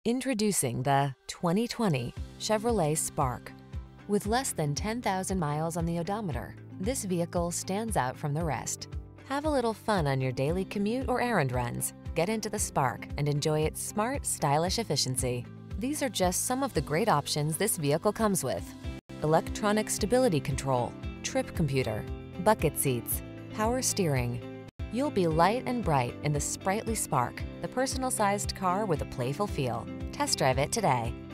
Introducing the 2020 Chevrolet Spark. With less than 10,000 miles on the odometer, this vehicle stands out from the rest. Have a little fun on your daily commute or errand runs. Get into the Spark and enjoy its smart, stylish efficiency. These are just some of the great options this vehicle comes with: electronic stability control, trip computer, bucket seats, power steering. You'll be light and bright in the sprightly Spark, the personal-sized car with a playful feel. Test drive it today.